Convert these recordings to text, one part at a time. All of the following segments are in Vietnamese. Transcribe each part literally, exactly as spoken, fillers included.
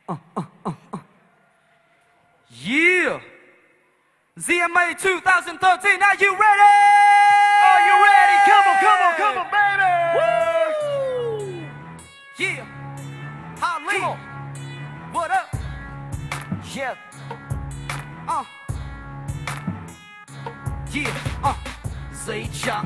Uh, uh, uh, uh. Yeah! Z M A twenty thirteen, are you ready? Are you ready? Come on, come on, come on, baby! Woo! Yeah! Holly! Come on. What up? Yeah. Uh. Yeah! Uh. Giấy trắng,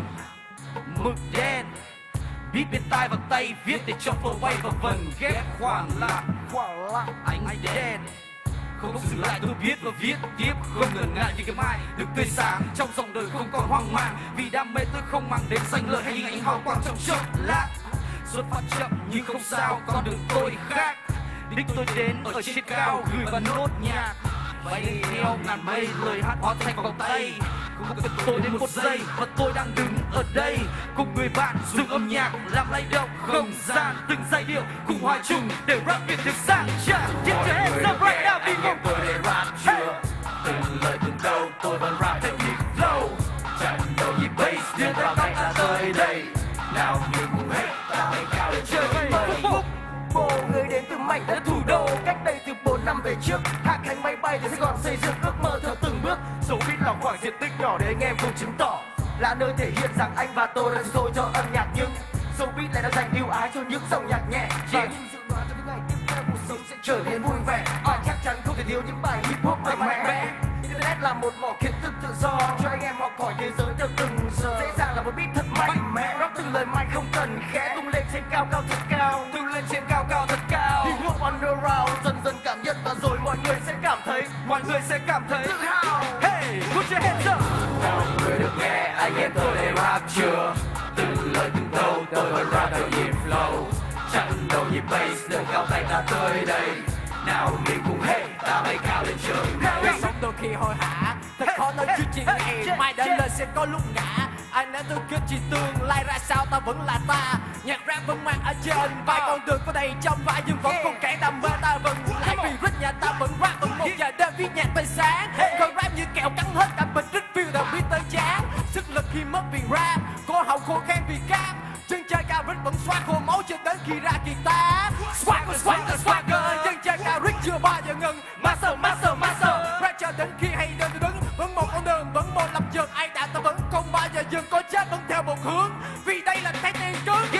mực đen, beat bên tai và tay viết để cho flow bay vào vần ghép khoảng lặng. Khoảng lặng. Anh đen không dừng lại, tôi viết và viết tiếp không ngần ngại vì cái mai được tươi sáng trong dòng đời không còn hoang mang, vì đam mê tôi không mang đến danh lợi hay hình ảnh hào quang trong chốc lát. Xuất phát chậm nhưng không sao, con đường tôi khác, đích tôi đến ở trên cao gửi vào nốt nhạc bay theo ngàn mây, lời hát hóa thành vòng tay. Không cần tôi đến một giây và tôi đang đứng ở đây cùng người bạn dùng âm nhạc làm lay động không gian, từng giai điệu cùng hòa chung để rap Việt được sang trang. Get your hands up right now, people. Tôi để rap chưa, từng lời từng câu tôi vẫn rap theo nhịp flow. Chẳng đâu nhịp bass nhưng vào tay ta tới đây. Nào như cùng hết ta hãy cao lên trời mây. Bộ người đến từ mảnh đất thủ đô, cách đây từ bốn năm về trước. Hạ cánh máy bay thì sẽ còn xây dựng ước mơ theo từng bước. Dẫu biết là khoảng diện tích nhỏ để anh em cùng chứng tỏ là nơi thể hiện rằng anh và tôi đã rồi cho âm nhạc, nhưng dẫu biết lại đã dành ưu ái cho những dòng nhạc nhẹ. Và những dự đoán cho những ngày tiếp theo cuộc sống sẽ trở nên vui vẻ. Và chắc chắn không thể thiếu những bài hip hop mạnh mẽ. Internet là một mỏ kiến thức tự do cho anh em học hỏi thế giới theo từng giờ. Dễ dàng là một beat thật mạnh mẽ, rap từng lời mic không cần khẽ, tung lên trên cao cao thật cao, tung lên trên cao cao thật cao. Hip hop underground dần dần cảm nhận và rồi mọi người sẽ cảm thấy, mọi người sẽ cảm thấy tự hào. Hey, put your hands up. Nào người được nghe anh em tôi để rap chưa, từng lời từng câu tôi vẫn rap theo nhịp flow. Chẳng đâu nhịp bass nâng cao tay ta tới đây. Nào mình cùng hết ta bay cao lên trời mây. Cuộc sống đôi khi hối hả, thật khó nói trước chuyện ngày mai đến lên sẽ có lúc ngã. Anh đã tôi kết chỉ tương lai ra sao ta vẫn là ta. Nhạc rap vẫn mang ở trên vai, con đường có đầy trong vai nhưng vẫn còn cản đam mê ta vẫn lại. Vì rít nhà ta vẫn rap vẫn một giờ đêm viết nhạc tới sáng. Còn rap như kẹo cắn hết cả bình rít feel đã biết tới chán. Sức lực khi mất vì rap, cô hậu khô khan vì cam. Chân chơi cao rít vẫn xoát khô máu cho đến khi ra guitar. Swagger, swagger, swagger. Chân chơi cao rít chưa bao giờ ngừng. Master, master, master. Rap cho đến khi hay đơn tôi đứng. Vẫn một con đường, vẫn một lập trường. Ai đã ta vẫn không bao giờ dừng. Có chết vẫn theo một hướng. Vì đây là thế tiền cứng.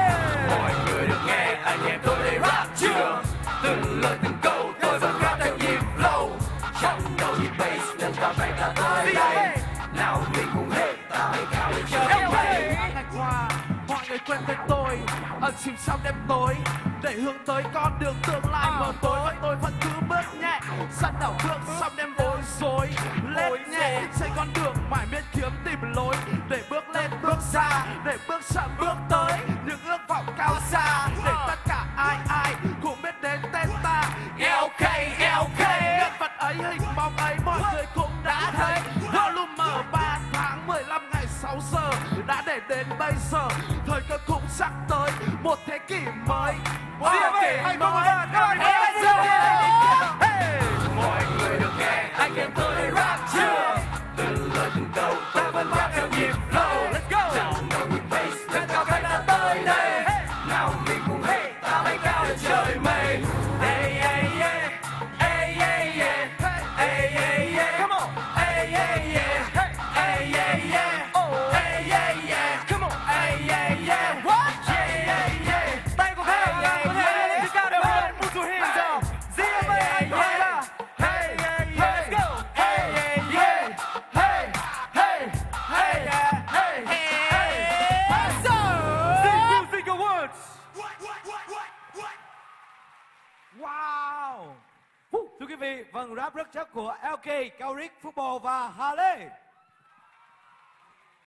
Mọi người được nghe anh em tôi để rap chưa, từng lời từng câu tôi vẫn rap theo nhịp flow. Chẳng đâu nhịp bass nâng cao tay ta tới đây. Nào mình cùng hết ta hãy cao lên trời mây. Ngày qua mọi người quen tên tôi, ẩn chìm trong đêm tối để hướng tới con đường tương lai mờ tối. Tôi vẫn cứ bước nhẹ sẵn đảo bước trong đêm bối rối, lên nhẹ trên con đường mãi miết kiếm tìm lối để bước lên bước xa, để bước chậm bước tới những ước vọng cao xa, để tất cả ai ai cũng biết đến tên ta. lờ ca, lờ ca, nhân vật ấy hình bóng ấy mọi người cũng đã thấy. Volume mở ba tháng mười lăm ngày sáu giờ đã để đến bây giờ, thời cơ cũng sắp tới một thế kỷ mới. Wow, Hey, mọi người được nghe anh em tôi để rap chưa, từng lời từng câu tôi vẫn rap theo nhịp flow. Let's go. Chẳng đâu nhịp bass nâng cao tay ta tới đây. Nào mình cùng hết ta bay cao lên trời mây. Hey, hey, yeah. Hey, yeah, yeah. Hey, yeah, yeah. Come on. Hey, yeah, yeah. Hey, yeah, yeah. Oh. Hey, yeah, yeah. Come on. Hey, yeah, yeah. What? Yeah, yeah, yeah. Tay của các bạn có thể lên cao để bạn put your hands up. Z M A, anh nói là hey, hey, yeah. Let's go. Hey, yeah, yeah. Hey, hey, hey, hey, hey. Sing you, sing your words. Wow. Thưa quý vị, vâng, rap rất chắc của lờ ca, Cao Rick, Football và Harley.